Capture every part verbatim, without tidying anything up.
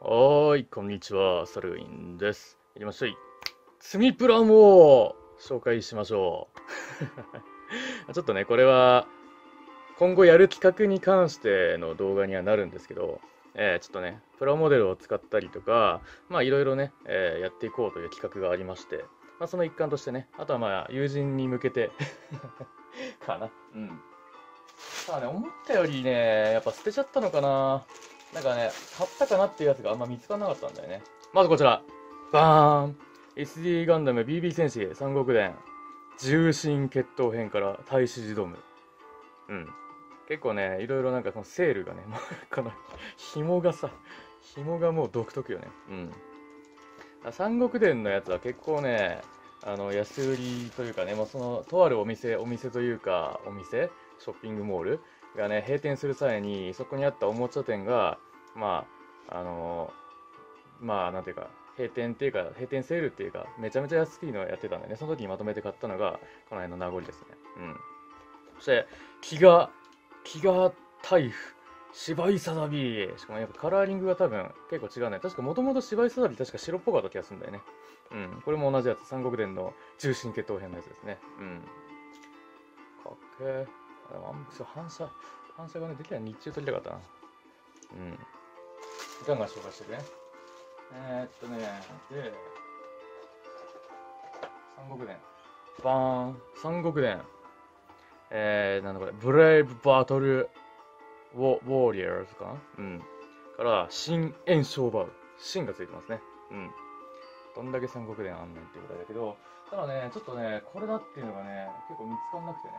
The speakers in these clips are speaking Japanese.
はーい、こんにちは、サルウィンです。いきましょう。積みプラも紹介しましょう。ちょっとね、これは今後やる企画に関しての動画にはなるんですけど、えー、ちょっとね、プラモデルを使ったりとか、まあいろいろね、えーやっていこうという企画がありまして、まあその一環としてね、あとはまあ友人に向けてかな。うん。ただね、思ったよりね、やっぱ捨てちゃったのかな。なんかね、買ったかなっていうやつがあんま見つからなかったんだよね。まずこちら。バーン エスディー ガンダム ビービー 戦士三国伝重心決闘編から大使ジドーム。うん。結構ね、いろいろなんかこのセールがね、もうこの紐がさ、紐がもう独特よね。うん。三国伝のやつは結構ね、あの、安売りというかね、もうその、とあるお店、お店というか、お店ショッピングモールがね、閉店する際に、そこにあったおもちゃ店が、まあ、あのまあ、なんていうか、閉店っていうか、閉店セールっていうか、めちゃめちゃ安いのをやってたんでね、その時にまとめて買ったのが、この辺の名残ですね。うん。そして、気が、気がタイフ、芝居サダビしかもやっぱカラーリングが多分結構違うね。確かもともと芝居サダビ確か白っぽかった気がするんだよね。うん。これも同じやつ。三国伝の重心決闘編のやつですね。うん。かっけー。あ、そう反射、反射がね、できたら日中撮りたかったな。うん。ガンガン紹介してくね。えー、っとね、で、三国伝。バーン。三国伝。えー、なんだこれ。ブレイブバトルウォ、ウォーリアーズかなうん。から、新炎症バウ。新がついてますね。うん。どんだけ三国伝あんねんっていうぐらいだけど、ただね、ちょっとね、これだっていうのがね、結構見つかんなくてね。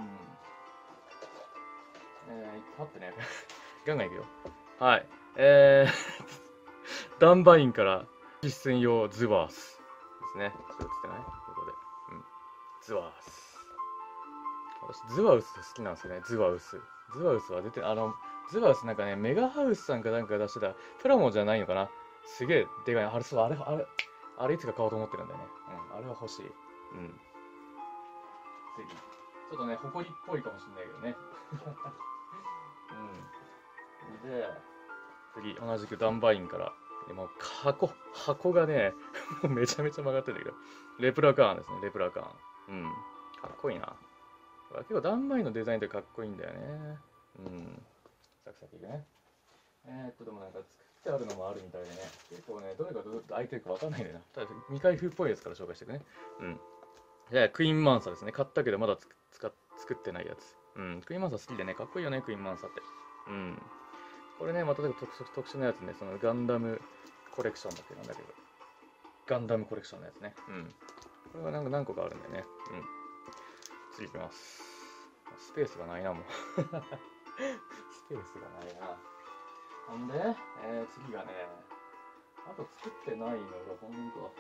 うん。えー、待ってね。ガンガンいくよ。はい。えー、ダンバインから実践用ズワースですね。ちょっと映ってないここで。うん。ズワース。私、ズワウス好きなんですよね。ズワウス。ズワウスは出て、あの、ズワウスなんかね、メガハウスさんかなんか出してた、プラモじゃないのかな。すげえでかい。あれ、そう、あれ、あれ、あれいつか買おうと思ってるんだよね。うん、あれは欲しい。うん。ぜひ。ちょっとね、埃っぽいかもしんないけどね。うん。で、次、同じくダンバインから。でも、箱、箱がね、もうめちゃめちゃ曲がってるけど、レプラカーンですね、レプラカーン。うん。かっこいいな。結構ダンバインのデザインってかっこいいんだよね。うん。サクサクいくね。えー、っと、でもなんか作ってあるのもあるみたいでね。結構ね、どれがどう空いてるかわかんないんだよな。ただ、未開封っぽいやつから紹介していくね。うん。じゃあ、クイーンマンサですね。買ったけどまだつ使っ作ってないやつ。うん。クイーンマンサ好きでね、かっこいいよね、クイーンマンサって。うん。これね、また特特殊なやつね、そのガンダムコレクションだっけなんだけど。ガンダムコレクションのやつね。うん。これはなんか何個かあるんだよね。うん。次いきます。スペースがないな、もう。スペースがないな。ほんで、えー、次がね、あと作ってないのが、ほんと、こ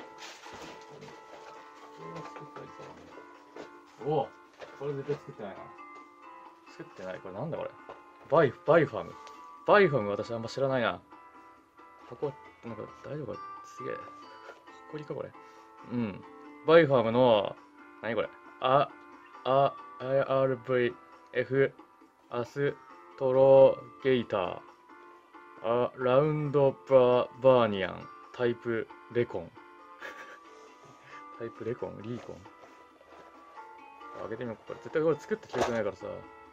れは作ったりさ、おおこれ絶対作ってないな。作ってない。これなんだこれ。バイ、バイファム。バイファム私あんま知らないな。箱、なんか大丈夫かすげえ。ほこりかこれ。うん。バイファムの、何これ。あ、あ、アイアールブイエフ アストロゲーター、あラウンドバーバーニアン、タイプレコン。タイプレコンリーコン開けてみよう。これ絶対これ作った記憶ないからさ。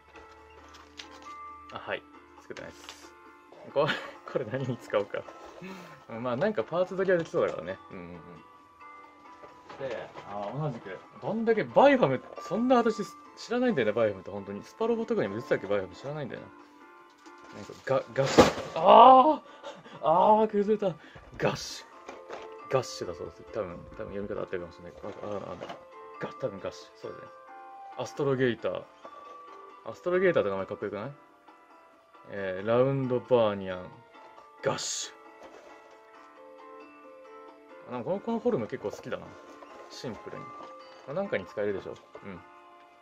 あ、はい。作ってないです。これ、これ何に使おうか。まあなんかパーツだけはできそうだからね。うんうんうん。で、あ同じく、どんだけバイファム、そんな私知らないんだよね、バイファムって本当に。スパロボとかにも出てたっけ、バイファム知らないんだよな。なんかガ、ガッシュ。ああああ崩れた。ガッシュ。ガッシュだそうです。多分、多分読み方合ってるかもしれない。あああガ多分ガッシュ。そうですね。アストロゲーター。アストロゲーターって名前かっこよくないえー、ラウンドバーニアン。ガッシュ。なんかこの、このフォルム結構好きだな。シンプルに。まあ、なんかに使えるでしょ。うん。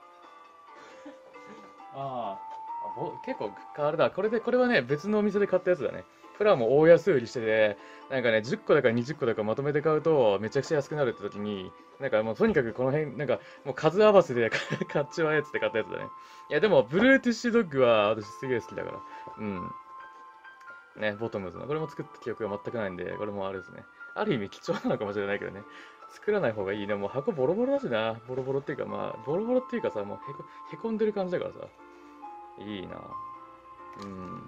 ああ、ぼ結構あれだ。これで、これはね、別のお店で買ったやつだね。プラも大安売りしてて、なんかね、じゅっこだかにじゅっこだかまとめて買うと、めちゃくちゃ安くなるって時に、なんかもうとにかくこの辺、なんかもう数合わせで買っちまえっつって買ったやつだね。いやでも、ブルーティッシュドッグは私すげえ好きだから。うん。 ね、ボトムズの。これも作った記憶が全くないんで、これもあれですね。ある意味貴重なのかもしれないけどね。作らない方がいいね。もう箱ボロボロだしな。ボロボロっていうか、まあ、ボロボロっていうかさ、もうへこへこんでる感じだからさ。いいな。うん。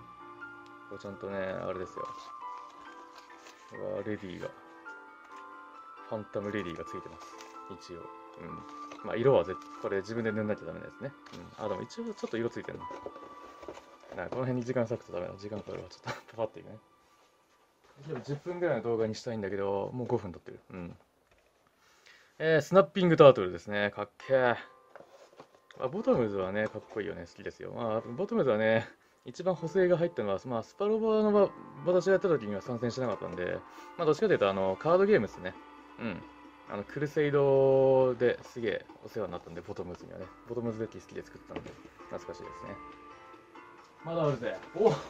これちゃんとね、あれですよ。うわ、レディーが。ファンタムレディーがついてます。一応。うん。まあ、色は絶これ自分で塗んなきゃダメですね。うん。あ、でも一応ちょっと色ついてるな。なこの辺に時間割くとダメだ。時間これはちょっとパパっていくね。でもじゅっぷんぐらいの動画にしたいんだけど、もうごふん撮ってる。うん。えー、スナッピングタートルですね。かっけー。まあ、ボトムズはね、かっこいいよね。好きですよ。まあ、ボトムズはね、一番補正が入ったのは、まあ、スパロボの場私がやった時には参戦してなかったんで、まあ、どっちかというと、あの、カードゲームですね。うん。あの、クルセイドですげえお世話になったんで、ボトムズにはね。ボトムズデッキ好きで作ったんで、懐かしいですね。まだあるぜ。おお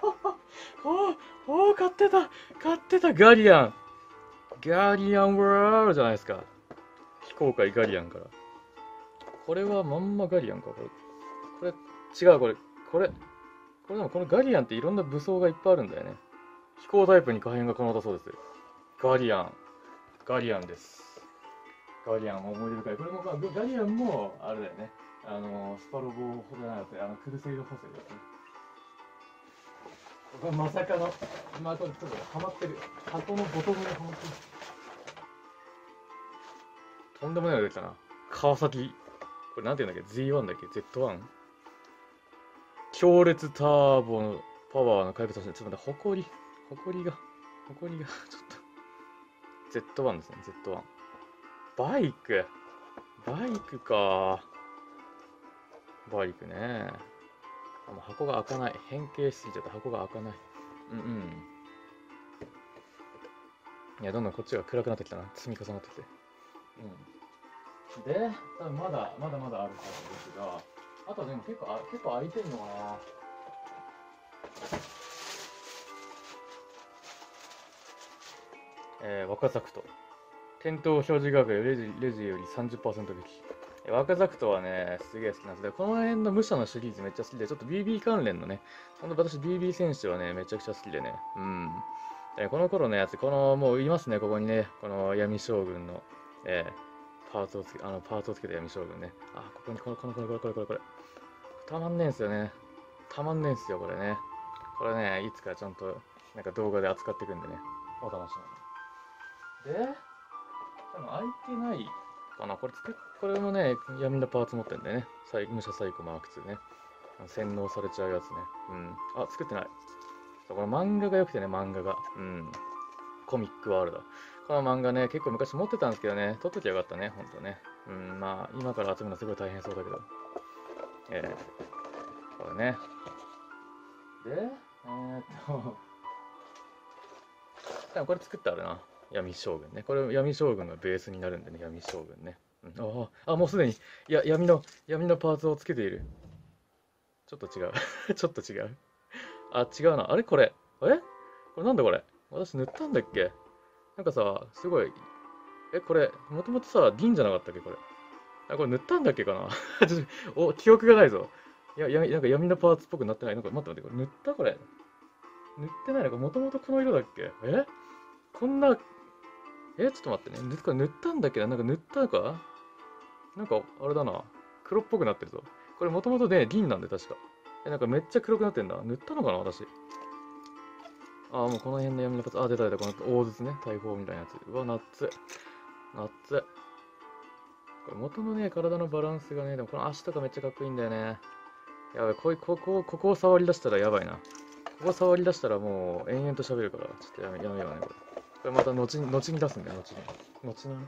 おお買ってた買ってたガリアンガリアンワールじゃないですか。非公開ガリアンから。これはまんまガリアンか、これ。これ、違う、これ。これ、これでもこのガリアンっていろんな武装がいっぱいあるんだよね。飛行タイプに可変が可能だそうです。ガリアン。ガリアンです。ガリアンも思い出深い。これも、まあ、ガリアンも、あれだよね。あの、スパロボほどじゃなくて、あの、クルセイド補正ですね。これまさかの、まあ、これちょっとハマってる。箱のボトムにハマってる。とんでもないの出てきたな。川崎。これなんて言うんだっけ ?ゼットワン だっけ ?ゼットワン? 強烈ターボのパワーの怪物として、ちょっと待って、ほこり。ほこりが、ほこりが、ちょっと。ゼットワン ですね、ゼットワン。バイク。バイクか。バイクね。あの箱が開かない。変形しすぎちゃった箱が開かない。うんうん。いや、どんどんこっちが暗くなってきたな。積み重なってきて。うん。で、多分まだ、まだまだあるはずですが、あとはでも結構、あ結構空いてんのかな。えー、若ザクト。店頭表示額よりレジレジより さんじゅっパーセント 引き。え若ザクトはね、すげえ好きなんです。で、この辺の武者のシリーズめっちゃ好きで、ちょっと ビービー 関連のね、ほんと私 ビービー 選手はね、めちゃくちゃ好きでね。うん。えこの頃のやつ、この、もういますね、ここにね、この闇将軍の、えー、パーツをつけ、あの、パーツをつけた闇将軍ね。あ、ここに、これ、これ、これ、これ、これ、これ、これ。たまんねえんすよね。たまんねえんすよ、これね。これね、いつかちゃんと、なんか動画で扱っていくんでね、お楽しみに。で、多分開いてないかな。これ作っ、これもね、闇のパーツ持ってんだよね。武者サイコマークツーね。洗脳されちゃうやつね。うん。あ、作ってない。この漫画が良くてね、漫画が。うん。コミックワールド。この漫画ね、結構昔持ってたんですけどね、撮っときゃよかったね、ほんとね。うん、まあ、今から集めるのすごい大変そうだけど。えー、これね。で、えー、っと、多分これ作ってあるな。闇将軍ね。これ闇将軍がベースになるんでね、闇将軍ね。うん、ああ、もうすでに、いや、闇の、闇のパーツをつけている。ちょっと違う。ちょっと違う。あ、違うな。あれこれ。えこれなんだこれ。私塗ったんだっけなんかさ、すごい。え、これ、もともとさ、銀じゃなかったっけこれ。あ、これ塗ったんだっけかなちょっと、お、記憶がないぞ。いや、やなんか闇のパーツっぽくなってない。なんか待って待って、これ塗ったこれ。塗ってないのかもともとこの色だっけえこんな、え、ちょっと待ってね。塗これ塗ったんだっけななんか塗ったのかなんか、あれだな。黒っぽくなってるぞ。これもともとね、銀なんで確か。え、なんかめっちゃ黒くなってんだ。塗ったのかな私。ああ、もうこの辺の闇のパーツ。あ、出た出た。この大筒ね。大砲みたいなやつ。うわ、ナッツ。ナッツ。これ元のね、体のバランスがね、でもこの足とかめっちゃかっこいいんだよね。やばい、こいここ、ここを触り出したらやばいな。ここ触り出したらもう延々と喋るから、ちょっとやめやめようね、これ。これまた後に、後に出すんだよ、後に。後にね。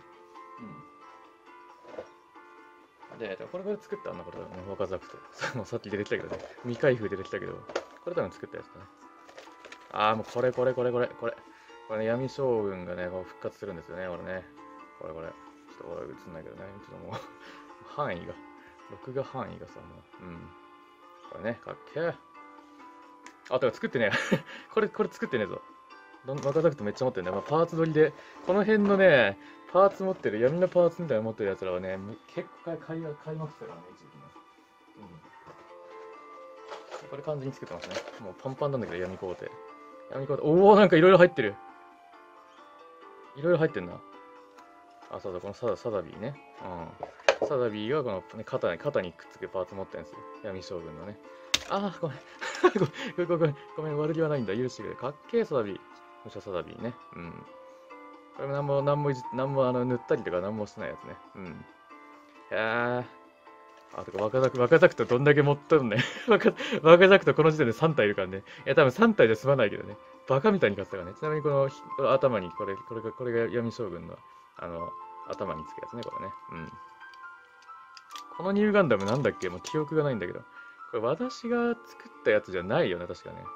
うん。で、これこれ作ったんだ、これだね、若ザクと。さっき出てきたけどね、未開封出てきたけど、これ多分作ったやつだね。あー、もうこれこれこれこれ、これ。これね、闇将軍がね、こう復活するんですよね、これね。これこれ。ちょっと俺映んないけどね、ちょっともう範囲が、録画範囲がさ、もう、うん。これね、かっけー。あ、だから作ってねこれ、これ作ってねえぞ。若ザクとめっちゃ持ってるんだよ。まあ、パーツ取りで、この辺のね、パーツ持ってる、闇のパーツみたいなの持ってるやつらはね、結構買い買いまくってたからね、一時期ね。うん。これ完全に作ってますね。もうパンパンなんだけど、闇工程。 闇コーテ、おお、なんかいろいろ入ってる。いろいろ入ってんな。あ、そうだ、このサダサダビーね。うん。サダビーがこの、ね、肩に、肩にくっつくパーツ持ってるんですよ。闇将軍のね。あー、ごめん。ごめん、ごめん、ごめん、ごめん、悪気はないんだ。許してくれ。かっけえ、サダビー。武者サダビーね。うん。これもなんも、なんもいじ、なんもあの塗ったりとかなんもしてないやつね。うん。へえ。あ、とか、若ザク、若ザクとどんだけ持っとるね。若、若ザクとこの時点でさん体いるからね。いや、多分さん体じゃ済まないけどね。バカみたいに勝ってたからね。ちなみにこの、この頭に、これ、これが、これが闇将軍の、あの、頭につくやつね、これね。うん。このニューガンダムなんだっけ、もう記憶がないんだけど。これ私が作ったやつじゃないよね、確かね。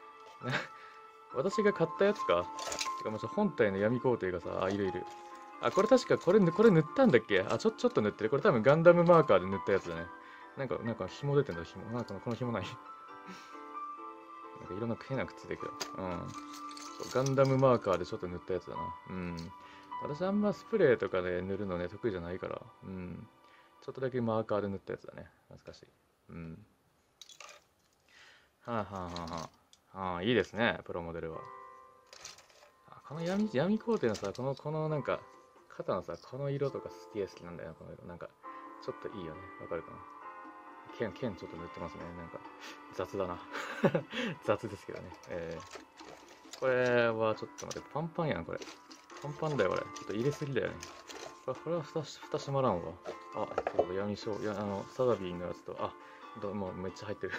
私が買ったやつか。てかもう本体の闇工程がさ、あ、いるいる。あ、これ確かこれ、これ塗ったんだっけ。あ、ちょ、ちょっと塗ってる。これ多分ガンダムマーカーで塗ったやつだね。なんか、なんか紐出てんだ、紐。なんかこの紐ない。なんかいろんな変なくっついてるけど。うん。ガンダムマーカーでちょっと塗ったやつだな。うん。私あんまスプレーとかで塗るのね、得意じゃないから。うん。ちょっとだけマーカーで塗ったやつだね。懐かしい。うん。はあはあはあはあ。ああ、いいですね、プロモデルは。あ、この闇、闇工程のさ、この、このなんか、肩のさ、この色とかすげえ好きなんだよな、この色。なんか、ちょっといいよね。わかるかな。剣、剣ちょっと塗ってますね。なんか、雑だな。雑ですけどね。えー、これはちょっと待って、パンパンやん、これ。パンパンだよ、これ。ちょっと入れすぎだよね。これ、これは蓋、蓋閉まらんわ。あ、そうだ、闇章、いや、あの、サザビーのやつと、あ、どもうめっちゃ入ってる。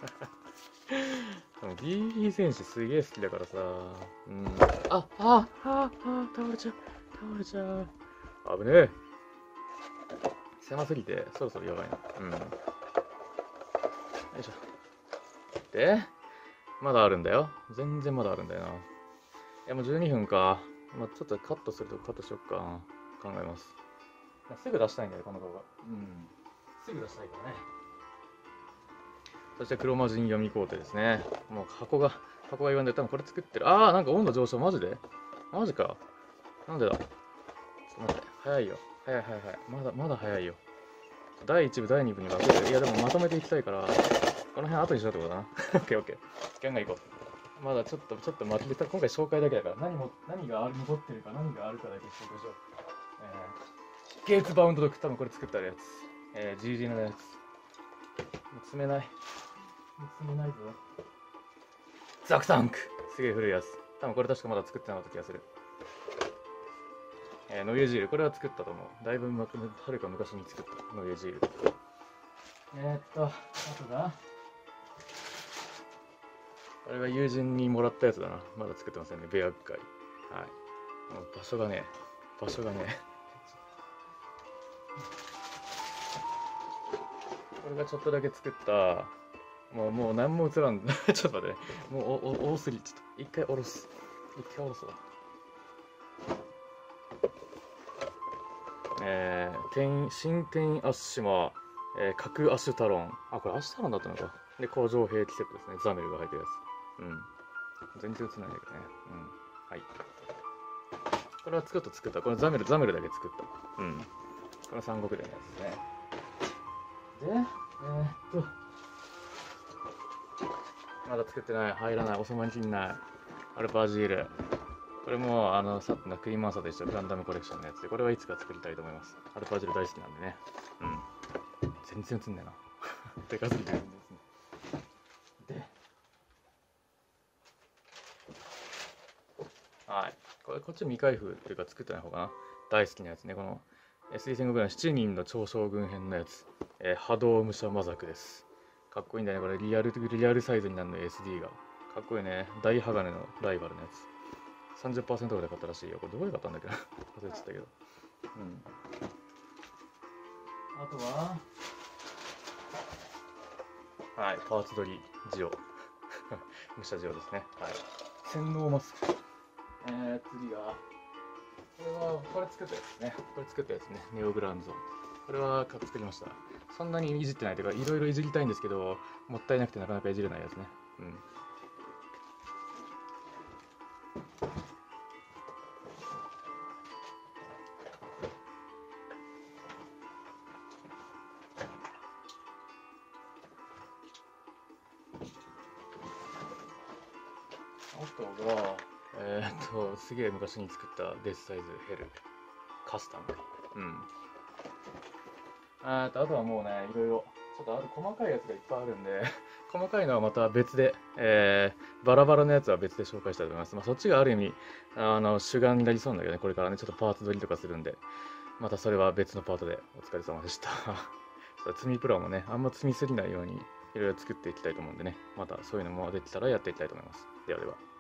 でも ビービー 戦士すげえ好きだからさ。うん。あ、あ、あ、あ、倒れちゃう。倒れちゃう。危ねえ。狭すぎて、そろそろやばいな。うん。よいしょ。で、まだあるんだよ。全然まだあるんだよな。いや、もうじゅうにふんか。まあ、ちょっとカットするとカットしよっか。考えます。すぐ出したいんだよ、この動画。うん。すぐ出したいからね。そして黒魔人読み工程ですね。もう箱が、箱が言わんで、多分これ作ってる。あー、なんか温度上昇、マジでマジか。なんでだちょっと待って。早いよ。早い早い早い。まだ、まだ早いよ。だいいち部、だいに部に分ける。いや、でもまとめていきたいから、この辺後にしようってことだな。オッケーオッケー。ガンガン行こう。まだちょっと、ちょっと待って、今回紹介だけだから、何も、何が残ってるか、何があるかだけ紹介しよう。えー、ゲーツバウンドドック、多分これ作ってあるやつ。えー、ジージー のやつ。もう積めない。もう積めないぞ。ザクタンクすげえ古いやつ。多分これ確かまだ作ってなかった気がする。えー、ノイエジール。これは作ったと思う。だいぶはるか昔に作ったノイエジール。えー、っと、あとが、これは友人にもらったやつだな。まだ作ってませんね。ベアッカイ。はい。もう場所がね、場所がね。これがちょっとだけ作った、もう、もう何も映らん。ちょっと待ってね。もうおお多すぎ。ちょっと一回下ろす。一回下ろすわ。えー、天新天アッシュマ、えー、核アシュタロン。あ、これアシュタロンだったのか。で、工場兵器セットですね。ザメルが入ってるやつ。うん。全然映らないんだけどね。うん。はい。これは作った作った。これザメル、ザメルだけ作った。うん。これ三国伝のやつですね。で、えー、っと、まだ作ってない。入らない。おそまにきんない。アルパージール。これも、あの、さっきのクリームアンサーと一緒、ガンダムコレクションのやつで、これはいつか作りたいと思います。アルパージル大好きなんでね。うん。全然映んねえな。でかすぎて全然映んねえ。で、はい。これ、こっち未開封っていうか作ってない方かな。大好きなやつね。この エスディー 戦国のしちにんの超将軍編のやつ。えー、波動武者魔族です。かっこいいんだよね。これリアル、リアルサイズになるの エスディー が。かっこいいね。大鋼のライバルのやつ。さんじゅっパーセント ぐらい買ったらしいよ。これどこで買ったんだっけな忘れちゃったけど。うん。あとは、はい、パーツ取りジオ。武者ジオですね。はい。洗脳マスク。えー、次が、これは、これ作ったやつね。これ作ったやつね。ネオグランゾン。これは作りました。そんなにいじってないというか、いろいろいじりたいんですけど、もったいなくてなかなかいじれないやつね。うん。 あとが、えー、っと、すげえ昔に作ったデスサイズヘルカスタム。うん。あーと、あとはもうね、いろいろ、ちょっとある細かいやつがいっぱいあるんで、細かいのはまた別で、えー、バラバラのやつは別で紹介したいと思います。まあ、そっちがある意味、あの、主眼になりそうなんだけどね、これからね、ちょっとパーツ取りとかするんで、またそれは別のパートでお疲れ様でした。積みプラもね、あんま積みすぎないようにいろいろ作っていきたいと思うんでね、またそういうのもできたらやっていきたいと思います。ではでは。